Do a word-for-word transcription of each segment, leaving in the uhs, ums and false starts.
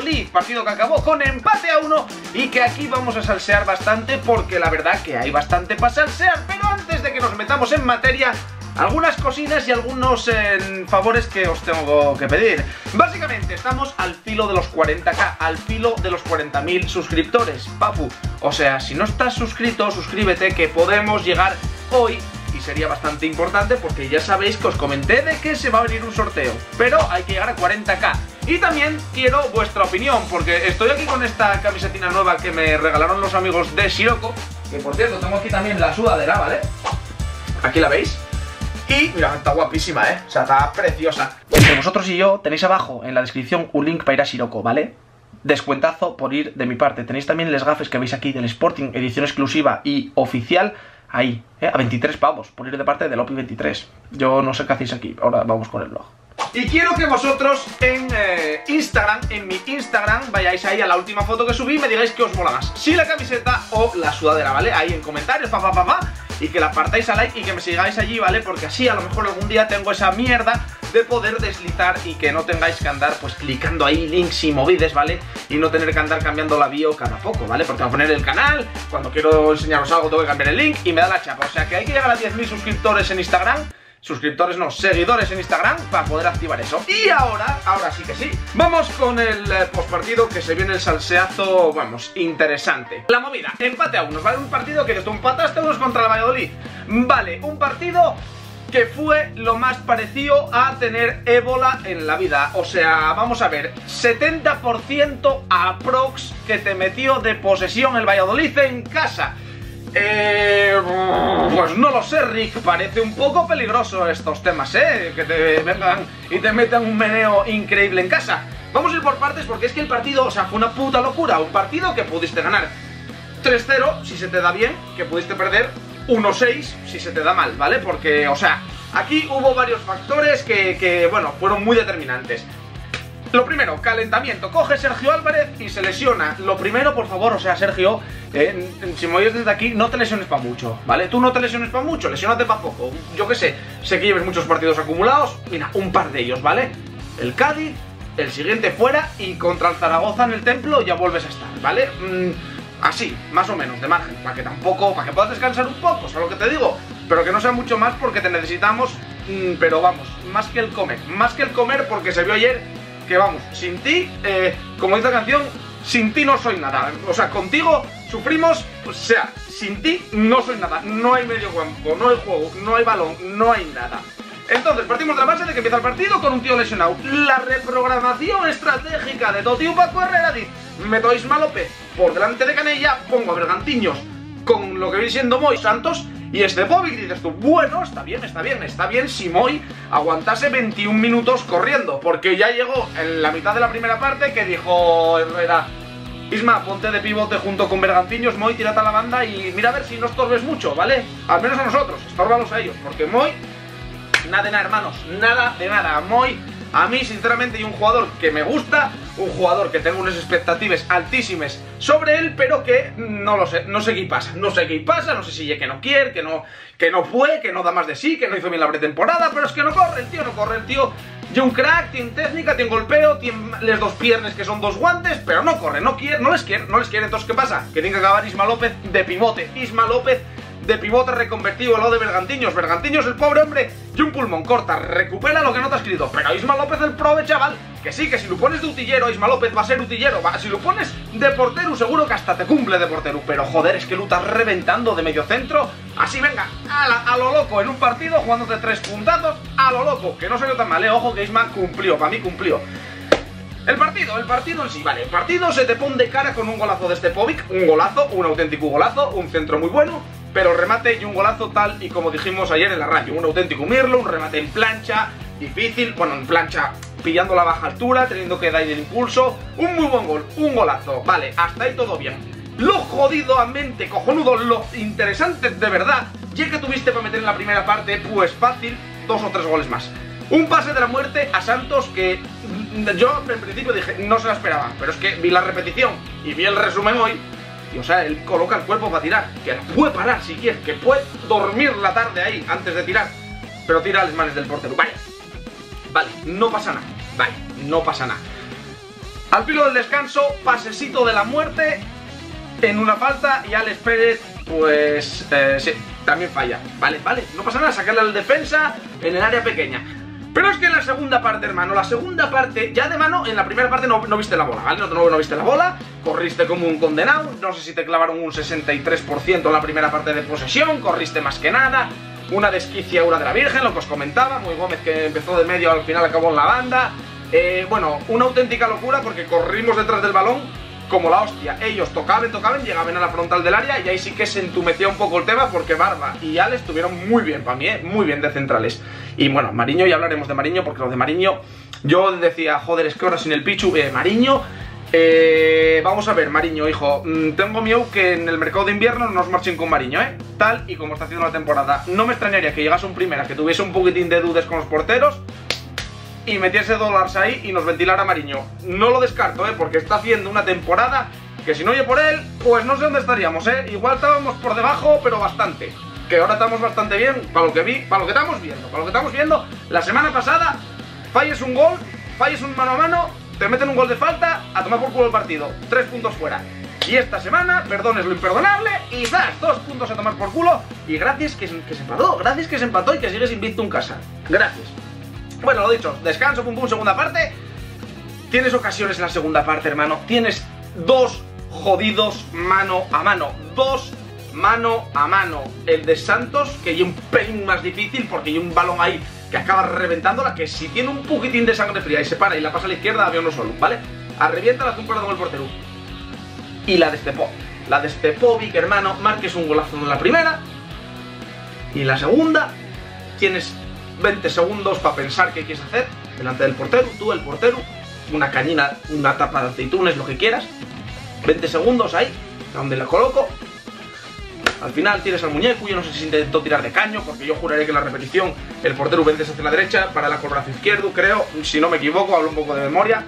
Valladolid, partido que acabó con empate a uno y que aquí vamos a salsear bastante porque la verdad que hay bastante para salsear. Pero antes de que nos metamos en materia, algunas cosinas y algunos eh, favores que os tengo que pedir. Básicamente estamos al filo de los cuarenta k, al filo de los cuarenta mil suscriptores, papu. O sea, si no estás suscrito, suscríbete, que podemos llegar hoy. Y sería bastante importante porque ya sabéis que os comenté de que se va a venir un sorteo, pero hay que llegar a cuarenta k. Y también quiero vuestra opinión, porque estoy aquí con esta camisetina nueva que me regalaron los amigos de Sirocco, que por cierto tengo aquí también la sudadera, ¿vale? Aquí la veis. Y mira, está guapísima, ¿eh? O sea, está preciosa. Entre vosotros y yo tenéis abajo en la descripción un link para ir a Sirocco, ¿vale? Descuentazo por ir de mi parte. Tenéis también les gafes que veis aquí del Sporting, edición exclusiva y oficial. Ahí, ¿eh? A veintitrés pavos, por ir de parte del O P I veintitrés. Yo no sé qué hacéis aquí, ahora vamos con el blog. Y quiero que vosotros en eh, Instagram, en mi Instagram, vayáis ahí a la última foto que subí y me digáis qué os mola más, si la camiseta o la sudadera, ¿vale? Ahí en comentarios, pa, pa, pa, pa, y que la partáis a like y que me sigáis allí, ¿vale? Porque así a lo mejor algún día tengo esa mierda de poder deslizar y que no tengáis que andar pues clicando ahí links y movides, ¿vale? Y no tener que andar cambiando la bio cada poco, ¿vale? Porque voy a poner el canal, cuando quiero enseñaros algo tengo que cambiar el link y me da la chapa. O sea que hay que llegar a diez mil suscriptores en Instagram. Suscriptores no, seguidores en Instagram para poder activar eso. Y ahora, ahora sí que sí, vamos con el eh, postpartido, que se viene el salseazo, vamos, interesante. La movida, empate a unos, ¿vale? Un partido que tú empataste a unos contra el Valladolid. Vale, un partido que fue lo más parecido a tener ébola en la vida. O sea, vamos a ver, setenta por ciento aprox que te metió de posesión el Valladolid en casa. Eh, pues no lo sé, Rick, parece un poco peligroso estos temas, ¿eh? Que te vengan y te metan un meneo increíble en casa. Vamos a ir por partes porque es que el partido, o sea, fue una puta locura. Un partido que pudiste ganar tres cero si se te da bien, que pudiste perder uno seis si se te da mal, ¿vale? Porque, o sea, aquí hubo varios factores que, que bueno, fueron muy determinantes. Lo primero, calentamiento. Coge Sergio Álvarez y se lesiona. Lo primero, por favor, o sea, Sergio, eh, si me oyes desde aquí, no te lesiones para mucho, ¿vale? Tú no te lesiones para mucho, lesiónate para poco. Yo qué sé, sé que lleves muchos partidos acumulados. Mira, un par de ellos, ¿vale? El Cádiz, el siguiente fuera y contra el Zaragoza en el Templo ya vuelves a estar, ¿vale? Mm, así, más o menos, de margen, para que tampoco, para que puedas descansar un poco, ¿sabes lo que te digo? Pero que no sea mucho más porque te necesitamos, mm, pero vamos, más que el comer, más que el comer porque se vio ayer que vamos, sin ti, eh, como dice la canción, sin ti no soy nada. O sea, contigo sufrimos, o sea, sin ti no soy nada. No hay medio campo, no hay juego, no hay balón, no hay nada. Entonces, partimos de la base de que empieza el partido con un tío lesionado. La reprogramación estratégica de Totiu Paco Herrera dice: meto a Isma López por delante de Canella, pongo a Bergantiños con lo que viene siendo Moi Santos y este Bobby. Dices tú, bueno, está bien, está bien, está bien si Moi aguantase veintiún minutos corriendo, porque ya llegó en la mitad de la primera parte que dijo Herrera: Isma, ponte de pivote junto con Bergantiños, Moi, tírate a la banda y mira a ver si no estorbes mucho, ¿vale? Al menos a nosotros, estórbalos a ellos, porque Moi, nada de nada, hermanos, nada de nada. Moi, a mí sinceramente, y un jugador que me gusta, un jugador que tengo unas expectativas altísimas sobre él, pero que no lo sé, no sé qué pasa, no sé qué pasa, no sé si que no quiere, que no, que no fue, que no da más de sí, que no hizo bien la pretemporada, pero es que no corre el tío, no corre el tío. Y un crack, tiene técnica, tiene golpeo, tiene les dos piernas que son dos guantes, pero no corre, no quiere, no les quiere, no les quiere. Entonces, ¿qué pasa? Que tiene que acabar Isma López de pivote, Isma López de pivote reconvertido al lado de Bergantiños. Bergantiños, el pobre hombre, y un pulmón corta, recupera lo que no te ha escrito. Pero Isma López el prove, chaval, que sí, que si lo pones de utillero, Isma López va a ser utillero, va, si lo pones de portero, seguro que hasta te cumple de portero. Pero joder, es que lo estás reventando de medio centro, así venga, a, la, a lo loco, en un partido, jugándote tres puntazos, a lo loco, que no salió tan mal, eh, ojo que Isma cumplió, para mí cumplió. El partido, el partido en sí, vale, el partido se te pone de cara con un golazo de Stepovic, un golazo, un auténtico golazo, un centro muy bueno, pero remate y un golazo tal y como dijimos ayer en la radio, un auténtico mirlo, un remate en plancha, difícil, bueno, en plancha, pillando la baja altura, teniendo que dar el impulso, un muy buen gol, un golazo, vale, hasta ahí todo bien. Lo jodidamente cojonudo, lo interesante de verdad, ya que tuviste para meter en la primera parte, pues fácil, dos o tres goles más. Un pase de la muerte a Santos que yo en principio dije, no se la esperaba, pero es que vi la repetición y vi el resumen hoy, y o sea, él coloca el cuerpo para tirar, que puede parar si quiere, que puede dormir la tarde ahí antes de tirar, pero tira a las manos del portero, vaya, vale, no pasa nada, vale, no pasa nada. Al filo del descanso, pasecito de la muerte en una falta y Alex Pérez, pues eh, sí, también falla. Vale, vale, no pasa nada, sacarle al defensa en el área pequeña. Pero es que en la segunda parte, hermano, la segunda parte, ya de mano, en la primera parte no, no viste la bola, ¿vale? No, no, no viste la bola, corriste como un condenado, no sé si te clavaron un sesenta y tres por ciento en la primera parte de posesión, corriste más que nada, una desquicia de la Virgen, lo que os comentaba, muy Gómez que empezó de medio, al final acabó en la banda, eh, bueno, una auténtica locura porque corrimos detrás del balón como la hostia, ellos tocaban, tocaban, llegaban a la frontal del área y ahí sí que se entumecía un poco el tema porque Barba y Alex estuvieron muy bien para mí, ¿eh? Muy bien de centrales. Y bueno, Mariño, ya hablaremos de Mariño porque lo de Mariño, yo decía, joder, es que ahora sin el Pichu, eh, Mariño, eh, vamos a ver, Mariño, hijo, mmm, tengo miedo que en el mercado de invierno no nos marchen con Mariño, ¿eh? Tal y como está haciendo la temporada. No me extrañaría que llegase un primera, que tuviese un poquitín de dudas con los porteros y metiese dólares ahí y nos ventilara Mariño. No lo descarto, ¿eh? Porque está haciendo una temporada que si no oye por él, pues no sé dónde estaríamos, ¿eh? Igual estábamos por debajo, pero bastante. Que ahora estamos bastante bien, para lo que vi, para lo que estamos viendo, para lo que estamos viendo. La semana pasada, falles un gol, falles un mano a mano, te meten un gol de falta, a tomar por culo el partido. Tres puntos fuera. Y esta semana, perdones lo imperdonable, y das dos puntos a tomar por culo. Y gracias que, que se empató, gracias que se empató y que sigues invicto en casa. Gracias. Bueno, lo dicho, descanso, pum pum, segunda parte. Tienes ocasiones en la segunda parte, hermano. Tienes dos jodidos mano a mano. Dos mano a mano. El de Santos, que hay un pelín más difícil porque hay un balón ahí que acaba reventándola, que si tiene un poquitín de sangre fría y se para y la pasa a la izquierda, había uno solo, ¿vale? Arrevienta la tumba con el portero. Y la destepó. La destepó, Vic, hermano. Marques un golazo en la primera. Y en la segunda tienes veinte segundos para pensar qué quieres hacer delante del portero, tú el portero, una cañina, una tapa de aceitunas, lo que quieras. veinte segundos ahí, donde la coloco. Al final tienes al muñeco, yo no sé si intentó tirar de caño, porque yo juraría que en la repetición el portero vende hacia la derecha, para el brazo izquierdo, creo, si no me equivoco, hablo un poco de memoria.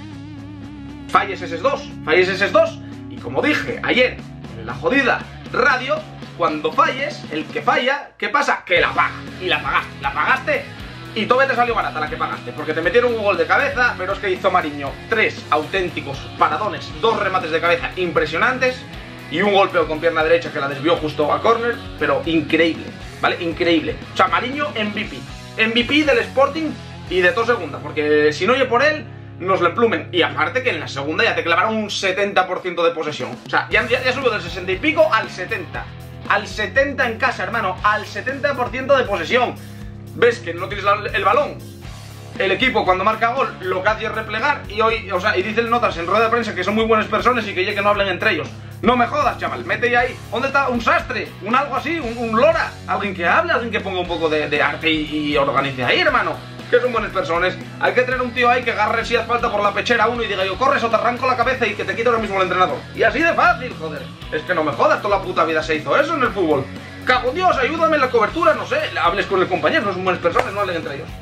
Falles esos dos, falles esos dos, y como dije ayer en la jodida radio, cuando falles, el que falla, ¿qué pasa? Que la paga. Y la pagaste, la pagaste y todavía te salió barata la que pagaste, porque te metieron un gol de cabeza, pero es que hizo Mariño tres auténticos paradones, dos remates de cabeza impresionantes y un golpeo con pierna derecha que la desvió justo a córner, pero increíble, ¿vale? Increíble. O sea, Mariño M V P. M V P del Sporting y de todo segunda, porque si no oye por él, nos le plumen. Y aparte que en la segunda ya te clavaron un setenta por ciento de posesión. O sea, ya, ya, ya subió del sesenta y pico al setenta. Al setenta en casa, hermano, al setenta por ciento de posesión. Ves que no tienes la, el balón. El equipo cuando marca gol lo que hace es replegar y hoy, o sea, y dicen notas en rueda de prensa que son muy buenas personas y que ya que no hablen entre ellos. No me jodas, chaval, mete ya ahí. ¿Dónde está un sastre? Un algo así, un, un lora. Alguien que hable, alguien que ponga un poco de, de arte y, y organice ahí, hermano. Que son buenas personas. Hay que tener un tío ahí que agarre si hace falta por la pechera a uno y diga yo, corres o te arranco la cabeza y que te quite ahora mismo el entrenador. Y así de fácil, joder. Es que no me jodas, toda la puta vida se hizo eso en el fútbol. Cago en Dios, ayúdame en la cobertura, no sé. Hables con el compañero, no son buenas personas, no hablen entre ellos.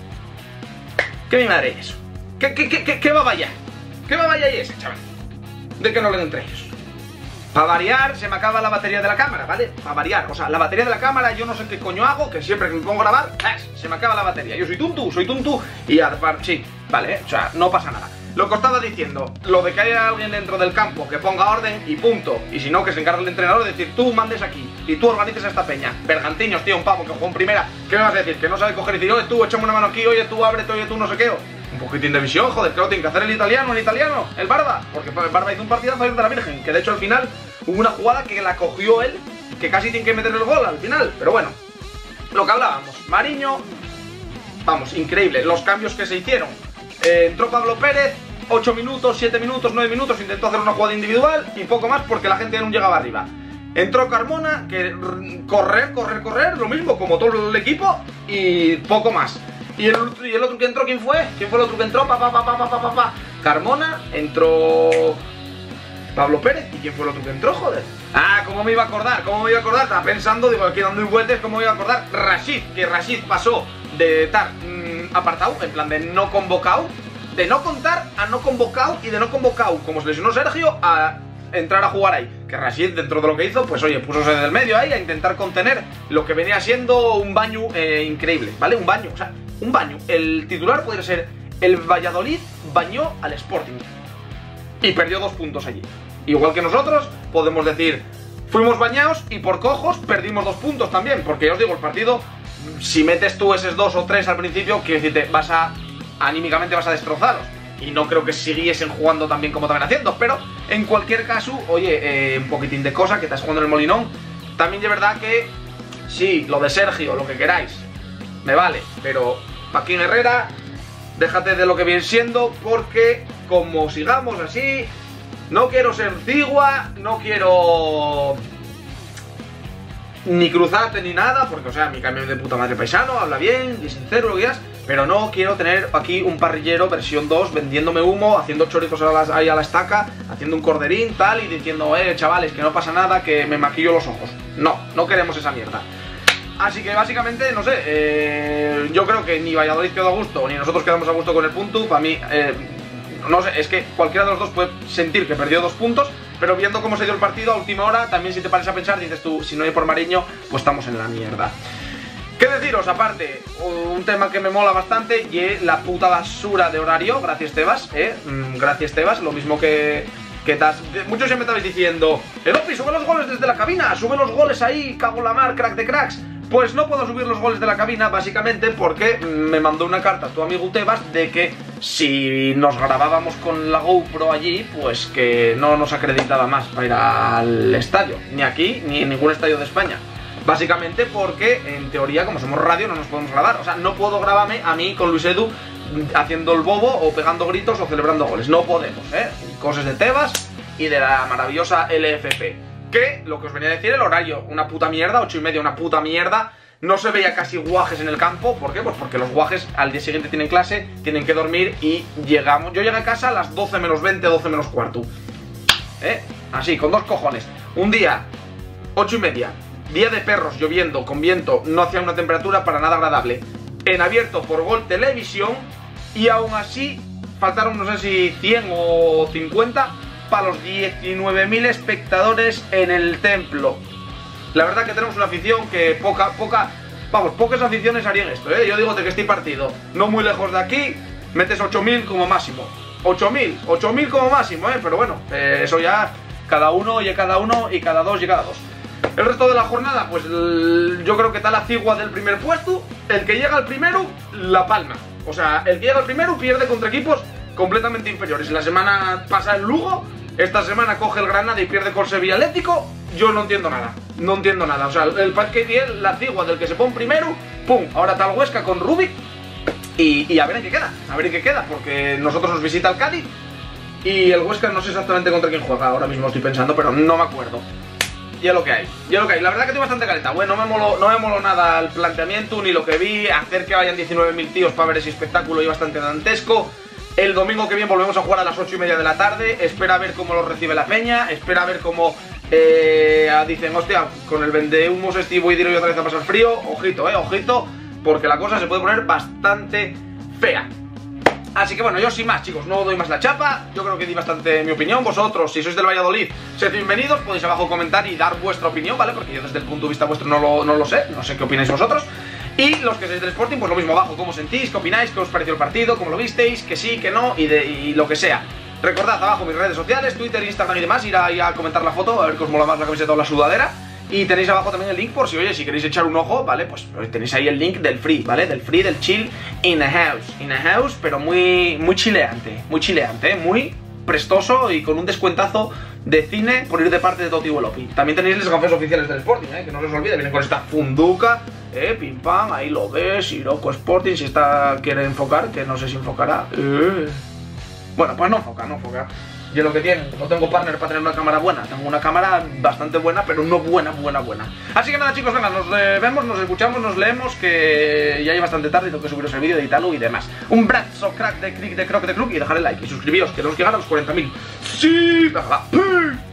¿Qué mi madre es eso? ¿Qué, qué, qué, qué, qué va vaya? ¿Qué va vaya ese, chaval? De que no hablen entre ellos. Para variar, se me acaba la batería de la cámara, ¿vale? Para variar, o sea, la batería de la cámara yo no sé qué coño hago, que siempre que me pongo a grabar, se me acaba la batería. Yo soy tonto, soy tonto y además, sí, vale, ¿eh? O sea, no pasa nada. Lo que os estaba diciendo, lo de que haya alguien dentro del campo que ponga orden y punto. Y si no, que se encargue el entrenador de decir, tú mandes aquí y tú organices esta peña. Bergantiños, tío, un pavo que jugó en primera, ¿qué me vas a decir? Que no sabe coger y decir, oye tú, échame una mano aquí, oye tú, ábrete, oye tú, no sé qué. Un poquitín de visión, joder, que lo tiene que hacer el italiano, el italiano, el Barba. Porque el Barba hizo un partidazo de la Virgen, que de hecho al final hubo una jugada que la cogió él, que casi tiene que meter el gol al final. Pero bueno, lo que hablábamos, Mariño, vamos, increíble, los cambios que se hicieron. Eh, entró Pablo Pérez, ocho minutos, siete minutos, nueve minutos, intentó hacer una jugada individual y poco más porque la gente ya no llegaba arriba. Entró Carmona, que correr, correr, correr, lo mismo como todo el equipo y poco más. Y el, y el otro que entró, ¿quién fue? ¿Quién fue el otro que entró? Pa, pa, pa, pa, pa, pa, pa. Carmona, entró Pablo Pérez. ¿Y quién fue el otro que entró, joder? Ah, ¿cómo me iba a acordar? ¿Cómo me iba a acordar? Estaba pensando, digo, aquí dando vueltas, ¿cómo me iba a acordar? Rashid, que Rashid pasó de estar mmm, apartado, en plan de no convocado, de no contar a no convocado y de no convocado, como se lesionó Sergio, a entrar a jugar ahí. Que Rashid, dentro de lo que hizo, pues oye, pusose del medio ahí a intentar contener lo que venía siendo un baño eh, increíble, ¿vale? Un baño, o sea, un baño. El titular podría ser el Valladolid bañó al Sporting. y perdió dos puntos allí. Igual que nosotros, podemos decir, fuimos bañados y por cojos perdimos dos puntos también, porque ya os digo, el partido, si metes tú esos dos o tres al principio, quiero decirte, vas a, anímicamente vas a destrozaros. Y no creo que siguiesen jugando tan bien como estaban haciendo, pero en cualquier caso, oye, eh, un poquitín de cosa, que estás jugando en el Molinón. También de verdad que, sí, lo de Sergio, lo que queráis, me vale, pero Paquín Herrera, déjate de lo que viene siendo, porque como sigamos así, no quiero ser cigua, no quiero ni cruzarte ni nada, porque, o sea, mi cambio de puta madre paisano, habla bien, y sincero, lo que quieras, pero no quiero tener aquí un parrillero versión dos vendiéndome humo, haciendo chorizos a la, ahí a la estaca, haciendo un corderín, tal, y diciendo, eh, chavales, que no pasa nada, que me maquillo los ojos. No, no queremos esa mierda. Así que básicamente, no sé, eh, yo creo que ni Valladolid quedó a gusto, ni nosotros quedamos a gusto con el punto. Para mí, eh, no sé, es que cualquiera de los dos puede sentir que perdió dos puntos, pero viendo cómo se dio el partido a última hora, también si te pares a pensar, dices tú, si no hay por Mariño, pues estamos en la mierda. ¿Qué deciros? Aparte, un tema que me mola bastante y es la puta basura de horario. Gracias, Tebas, eh, gracias, Tebas, lo mismo que... que tas... Muchos ya me estabais diciendo, Elopi, sube los goles desde la cabina, sube los goles ahí, cago en la mar, crack de cracks. Pues no puedo subir los goles de la cabina, básicamente porque me mandó una carta tu amigo Tebas de que si nos grabábamos con la GoPro allí, pues que no nos acreditaba más para ir al estadio, ni aquí ni en ningún estadio de España. Básicamente porque, en teoría, como somos radio, no nos podemos grabar. O sea, no puedo grabarme a mí con Luis Edu haciendo el bobo o pegando gritos o celebrando goles. No podemos, ¿eh? Cosas de Tebas y de la maravillosa L F P. Que, lo que os venía a decir, el horario, una puta mierda, ocho y media, una puta mierda. No se veía casi guajes en el campo. ¿Por qué? Pues porque los guajes al día siguiente tienen clase, tienen que dormir y llegamos... Yo llegué a casa a las doce menos veinte, doce menos cuarto. ¿Eh? Así, con dos cojones. Un día, ocho y media. Día de perros, lloviendo, con viento, no hacía una temperatura para nada agradable. En abierto por Gol Televisión y aún así faltaron no sé si cien o cincuenta para los diecinueve mil espectadores en el templo. La verdad que tenemos una afición que poca, poca, vamos, pocas aficiones harían esto, ¿eh? Yo digo de que este partido, no muy lejos de aquí, metes ocho mil como máximo. ocho mil, ocho mil como máximo, ¿eh? Pero bueno, eh, eso ya cada uno oye cada uno y cada dos y cada dos. El resto de la jornada, pues yo creo que está la cigua del primer puesto. El que llega al primero, la palma. O sea, el que llega al primero pierde contra equipos completamente inferiores. La semana pasa el Lugo, esta semana coge el Granada y pierde con Sevilla Atlético. Yo no entiendo nada, no entiendo nada. O sea, el parque bien, la cigua del que se pone primero, pum, ahora está el Huesca con Rubik. Y, y a ver en qué queda, a ver en qué queda, porque nosotros nos visita el Cádiz y el Huesca no sé exactamente contra quién juega, ahora mismo estoy pensando, pero no me acuerdo. Ya lo que hay, ya lo que hay. La verdad que estoy bastante caleta. Bueno, no me moló, no me moló nada el planteamiento, ni lo que vi. Hacer que vayan diecinueve mil tíos para ver ese espectáculo y bastante dantesco. El domingo que viene volvemos a jugar a las ocho y media de la tarde. Espera a ver cómo lo recibe la peña. Espera a ver cómo eh, dicen, hostia, con el vendehumos este voy a ir otra vez a pasar frío. Ojito, eh, ojito, porque la cosa se puede poner bastante fea. Así que bueno, yo sin más, chicos, no doy más la chapa. Yo creo que di bastante mi opinión. Vosotros, si sois del Valladolid, sed bienvenidos. Podéis abajo comentar y dar vuestra opinión, ¿vale? Porque yo desde el punto de vista vuestro no lo, no lo sé. No sé qué opináis vosotros. Y los que sois del Sporting, pues lo mismo abajo. ¿Cómo sentís? ¿Qué opináis? ¿Qué os pareció el partido? ¿Cómo lo visteis? Que sí, que no y, de, y lo que sea. Recordad abajo mis redes sociales, Twitter, Instagram y demás. Ir a, ir a comentar la foto, a ver que os mola más la camiseta o la sudadera. Y tenéis abajo también el link por si, oye, si queréis echar un ojo, ¿vale? Pues tenéis ahí el link del free, ¿vale? Del free, del chill in a house. In a house, pero muy, muy chileante. Muy chileante, ¿eh? Muy prestoso y con un descuentazo de cine por ir de parte de Toti Elopi. También tenéis los gafes oficiales del Sporting, ¿eh? Que no se os olvide, vienen con esta funduca, ¿eh? Pim pam, ahí lo ves, Iroco Sporting, si esta quiere enfocar, que no sé si enfocará. Eh. Bueno, pues no enfoca, no enfoca. Y es lo que tienen, no tengo partner para tener una cámara buena. Tengo una cámara bastante buena, pero no buena, buena, buena. Así que nada, chicos, venga, nos vemos, nos escuchamos, nos leemos, que ya hay bastante tarde y tengo que subiros el vídeo, editarlo y demás. Un brazo crack de click de croc de club y dejar el like y suscribíos, que nos llegan a los cuarenta mil. Sí, venga, va.